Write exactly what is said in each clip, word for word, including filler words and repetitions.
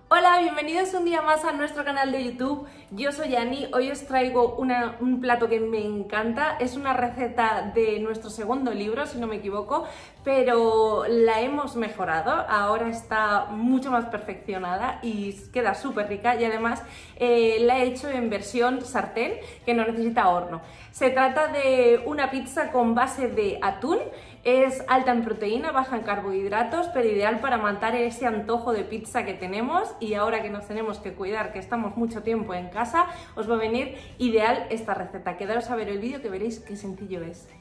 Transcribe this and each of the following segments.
Hola, bienvenidos un día más a nuestro canal de YouTube. Yo soy Ani, hoy os traigo una, un plato que me encanta. Es una receta de nuestro segundo libro, si no me equivoco, pero la hemos mejorado. Ahora está mucho más perfeccionada y queda súper rica, y además eh, la he hecho en versión sartén, que no necesita horno. Se trata de una pizza con base de atún. Es alta en proteína, baja en carbohidratos, pero ideal para matar ese antojo de pizza que tenemos. Y ahora que nos tenemos que cuidar, que estamos mucho tiempo en casa, os va a venir ideal esta receta. Quedaros a ver el vídeo que veréis qué sencillo es.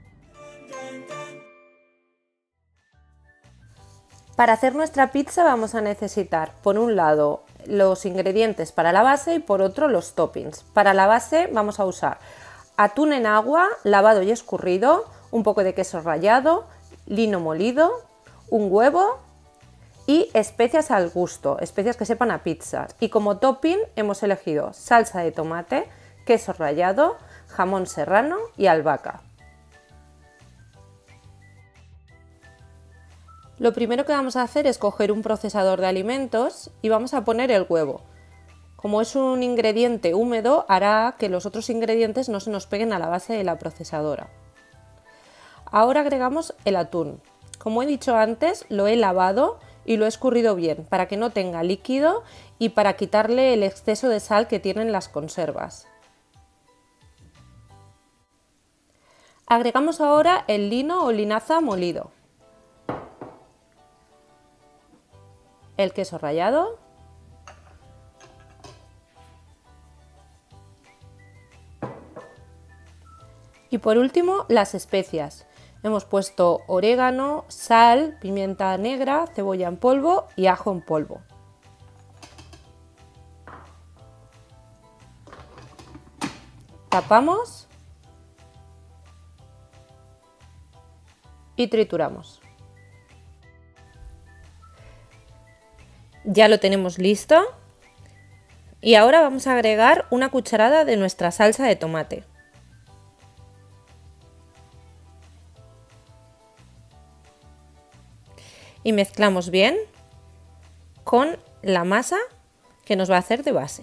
Para hacer nuestra pizza vamos a necesitar, por un lado, los ingredientes para la base y por otro los toppings. Para la base vamos a usar atún en agua, lavado y escurrido, un poco de queso rallado, lino molido, un huevo y especias al gusto, especias que sepan a pizza. Y como topping hemos elegido salsa de tomate, queso rallado, jamón serrano y albahaca. Lo primero que vamos a hacer es coger un procesador de alimentos y vamos a poner el huevo. Como es un ingrediente húmedo, hará que los otros ingredientes no se nos peguen a la base de la procesadora. Ahora agregamos el atún. Como he dicho antes, lo he lavado y lo he escurrido bien para que no tenga líquido y para quitarle el exceso de sal que tienen las conservas. Agregamos ahora el lino o linaza molido, el queso rallado, y por último las especias. Hemos puesto orégano, sal, pimienta negra, cebolla en polvo y ajo en polvo. Tapamos y trituramos. Ya lo tenemos listo y ahora vamos a agregar una cucharada de nuestra salsa de tomate. Y mezclamos bien con la masa que nos va a hacer de base.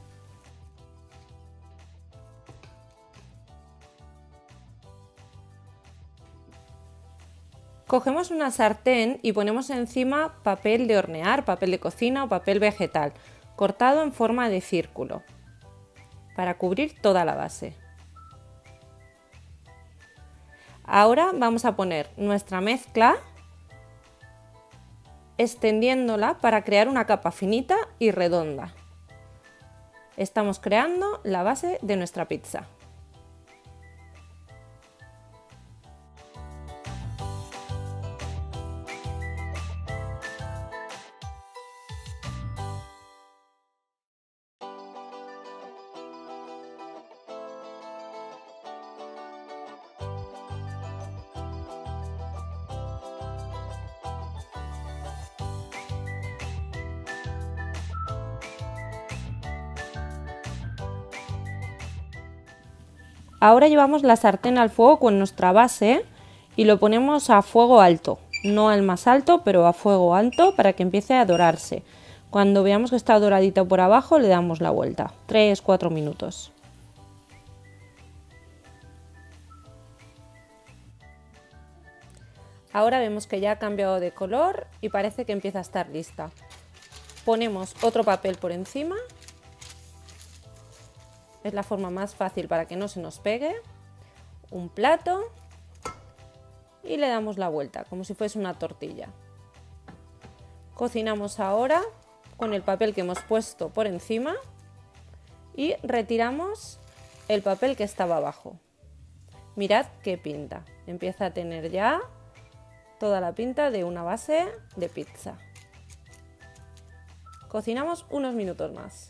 Cogemos una sartén y ponemos encima papel de hornear, papel de cocina o papel vegetal, cortado en forma de círculo, para cubrir toda la base. Ahora vamos a poner nuestra mezcla, extendiéndola para crear una capa finita y redonda. Estamos creando la base de nuestra pizza. Ahora llevamos la sartén al fuego con nuestra base y lo ponemos a fuego alto, no al más alto, pero a fuego alto para que empiece a dorarse. Cuando veamos que está doradito por abajo le damos la vuelta, tres a cuatro minutos. Ahora vemos que ya ha cambiado de color y parece que empieza a estar lista. Ponemos otro papel por encima. Es la forma más fácil para que no se nos pegue. Un plato y le damos la vuelta, como si fuese una tortilla. Cocinamos ahora con el papel que hemos puesto por encima y retiramos el papel que estaba abajo. Mirad qué pinta. Empieza a tener ya toda la pinta de una base de pizza. Cocinamos unos minutos más.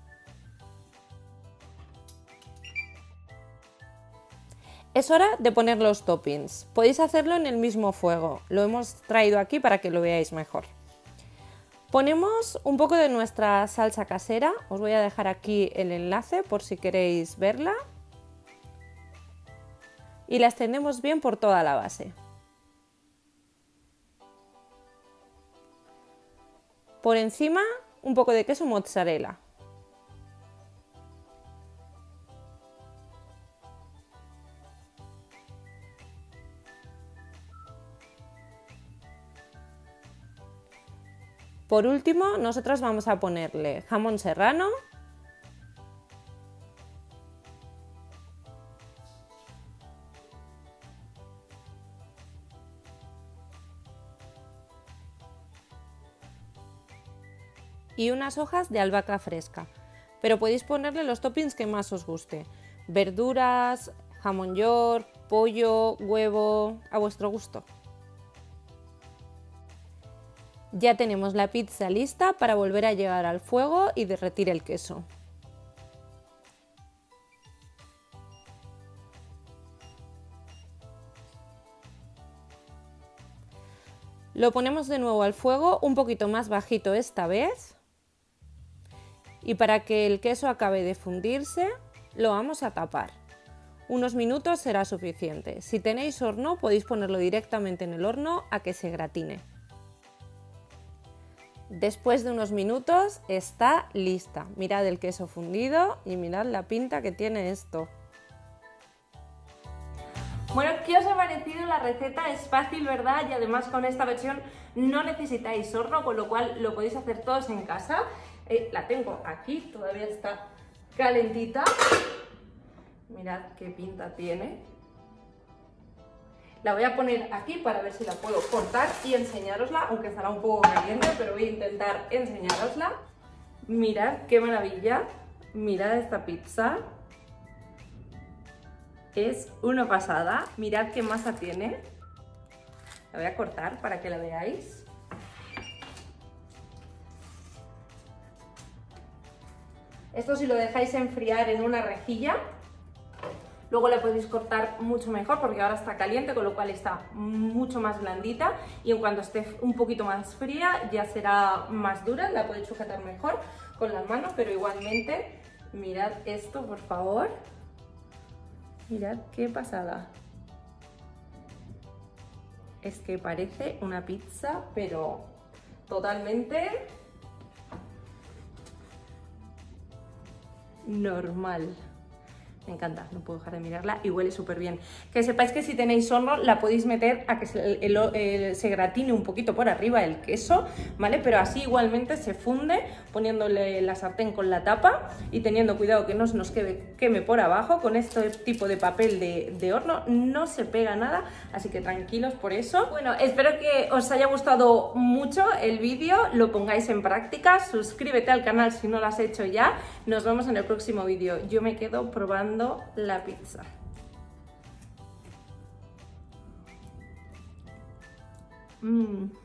Es hora de poner los toppings. Podéis hacerlo en el mismo fuego. Lo hemos traído aquí para que lo veáis mejor. Ponemos un poco de nuestra salsa casera. Os voy a dejar aquí el enlace por si queréis verla. Y la extendemos bien por toda la base. Por encima un poco de queso mozzarella. Por último, nosotros vamos a ponerle jamón serrano, y unas hojas de albahaca fresca, pero podéis ponerle los toppings que más os guste, verduras, jamón york, pollo, huevo, a vuestro gusto. Ya tenemos la pizza lista para volver a llevar al fuego y derretir el queso. Lo ponemos de nuevo al fuego, un poquito más bajito esta vez. Y para que el queso acabe de fundirse, lo vamos a tapar. Unos minutos será suficiente. Si tenéis horno, podéis ponerlo directamente en el horno a que se gratine. Después de unos minutos está lista. Mirad el queso fundido y mirad la pinta que tiene esto. Bueno, ¿qué os ha parecido la receta? Es fácil, ¿verdad? Y además con esta versión no necesitáis horno, con lo cual lo podéis hacer todos en casa. Eh, la tengo aquí, todavía está calentita. Mirad qué pinta tiene. La voy a poner aquí para ver si la puedo cortar y enseñárosla, aunque estará un poco caliente, pero voy a intentar enseñárosla. Mirad qué maravilla, mirad esta pizza. Es una pasada, mirad qué masa tiene. La voy a cortar para que la veáis. Esto si lo dejáis enfriar en una rejilla, luego la podéis cortar mucho mejor porque ahora está caliente, con lo cual está mucho más blandita, y en cuanto esté un poquito más fría ya será más dura, la podéis sujetar mejor con las manos, pero igualmente mirad esto, por favor. Mirad qué pasada. Es que parece una pizza, pero totalmente normal. Me encanta, no puedo dejar de mirarla y huele súper bien. Que sepáis que si tenéis horno la podéis meter a que se, el, el, se gratine un poquito por arriba el queso, ¿vale? Pero así igualmente se funde poniéndole la sartén con la tapa y teniendo cuidado que no se nos queme, queme por abajo. Con este tipo de papel de, de horno no se pega nada, así que tranquilos por eso. Bueno, espero que os haya gustado mucho el vídeo, lo pongáis en práctica, suscríbete al canal si no lo has hecho ya. Nos vemos en el próximo vídeo. Yo me quedo probando la pizza. Mmm.